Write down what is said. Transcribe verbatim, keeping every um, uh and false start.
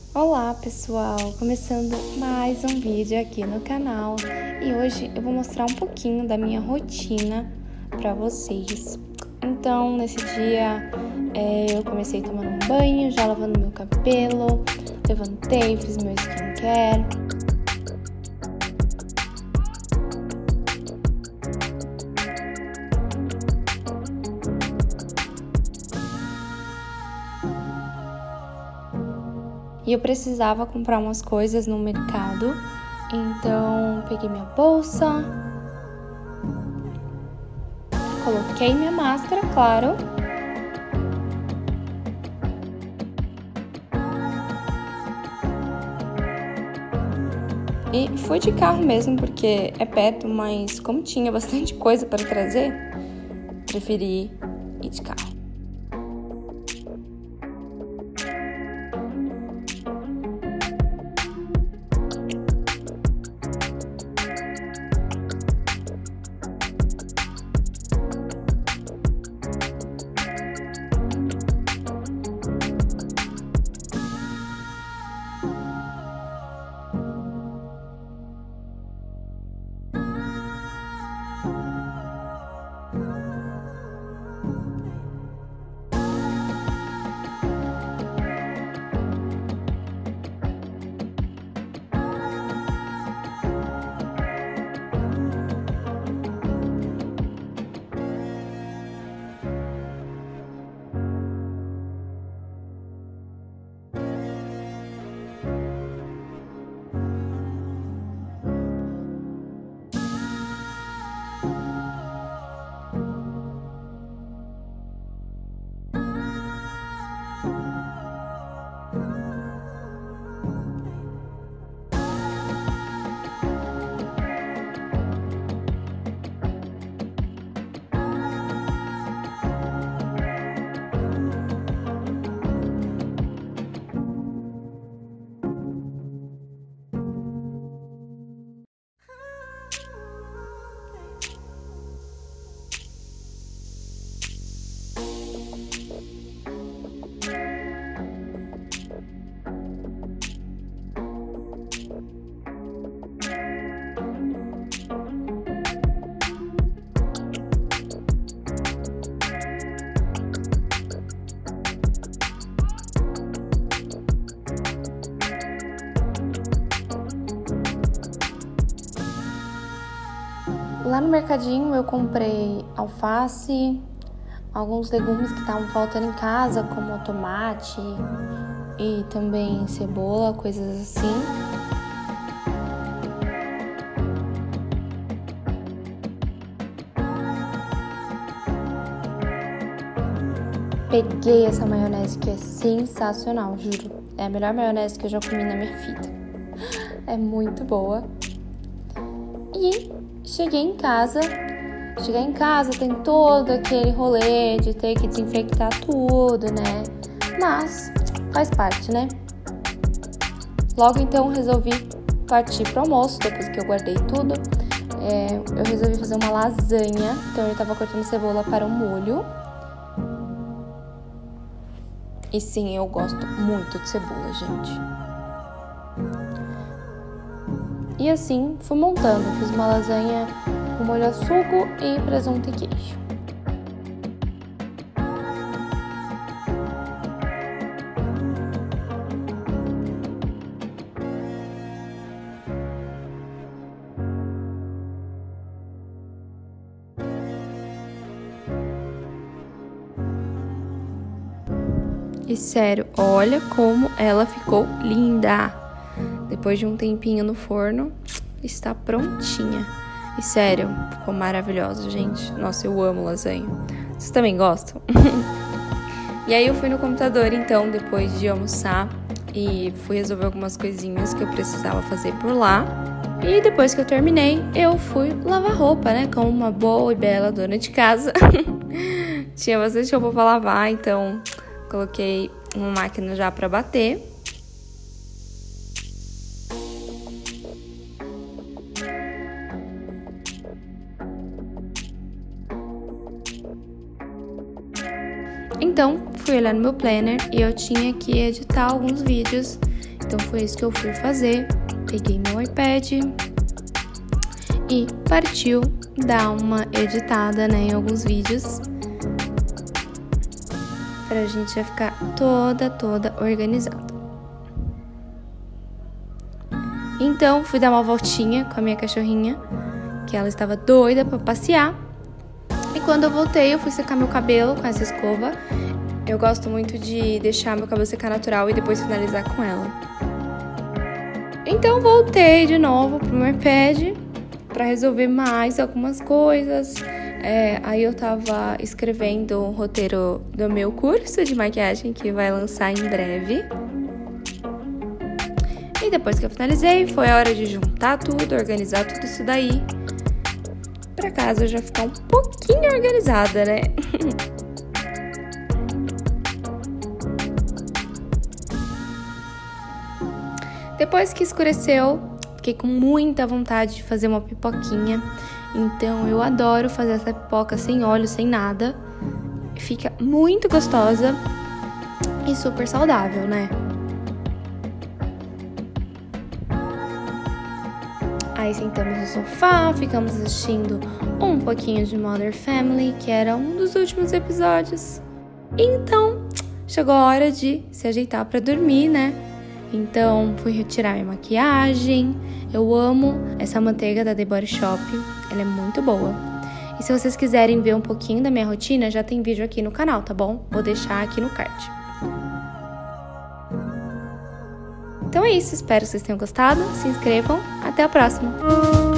Olá pessoal, começando mais um vídeo aqui no canal e hoje eu vou mostrar um pouquinho da minha rotina para vocês. Então nesse dia é, eu comecei tomando um banho, já lavando meu cabelo, levantei, fiz meu skincare. E eu precisava comprar umas coisas no mercado, então peguei minha bolsa, coloquei minha máscara, claro. E fui de carro mesmo, porque é perto, mas como tinha bastante coisa para trazer, preferi ir de carro. Lá no mercadinho eu comprei alface, alguns legumes que estavam faltando em casa, como tomate e também cebola, coisas assim. Peguei essa maionese que é sensacional, juro. É a melhor maionese que eu já comi na minha vida. É muito boa. E cheguei em casa. Chegar em casa tem todo aquele rolê de ter que desinfectar tudo, né? Mas faz parte, né? Logo então resolvi partir pro almoço, depois que eu guardei tudo. É, eu resolvi fazer uma lasanha, então eu tava cortando cebola para o molho. E sim, eu gosto muito de cebola, gente. E assim, fui montando. Fiz uma lasanha com molho a sugo e presunto e queijo. E sério, olha como ela ficou linda! Depois de um tempinho no forno, está prontinha. E sério, ficou maravilhosa, gente. Nossa, eu amo lasanha. Vocês também gostam? E aí eu fui no computador, então, depois de almoçar. E fui resolver algumas coisinhas que eu precisava fazer por lá. E depois que eu terminei, eu fui lavar roupa, né? Como uma boa e bela dona de casa. Tinha bastante roupa pra lavar, então coloquei uma máquina já pra bater. Então, fui olhar no meu planner e eu tinha que editar alguns vídeos Então foi isso que eu fui fazer. Peguei meu iPad e partiu dar uma editada, né, em alguns vídeos, pra gente já ficar toda, toda organizada. Então, fui dar uma voltinha com a minha cachorrinha, que ela estava doida pra passear. E quando eu voltei, eu fui secar meu cabelo com essa escova. Eu gosto muito de deixar meu cabelo secar natural e depois finalizar com ela. Então, voltei de novo pro meu iPad para resolver mais algumas coisas. É, aí eu tava escrevendo o roteiro do meu curso de maquiagem, que vai lançar em breve. E depois que eu finalizei, foi a hora de juntar tudo, organizar tudo isso daí, pra casa já ficar um pouquinho organizada, né? Depois que escureceu, fiquei com muita vontade de fazer uma pipoquinha. Então eu adoro fazer essa pipoca sem óleo, sem nada. Fica muito gostosa e super saudável, né? Aí sentamos no sofá, ficamos assistindo um pouquinho de Modern Family, que era um dos últimos episódios. Então, chegou a hora de se ajeitar pra dormir, né? Então, fui retirar minha maquiagem. Eu amo essa manteiga da The Body Shop, ela é muito boa. E se vocês quiserem ver um pouquinho da minha rotina, já tem vídeo aqui no canal, tá bom? Vou deixar aqui no card. Então é isso, espero que vocês tenham gostado. Se inscrevam, até a próxima!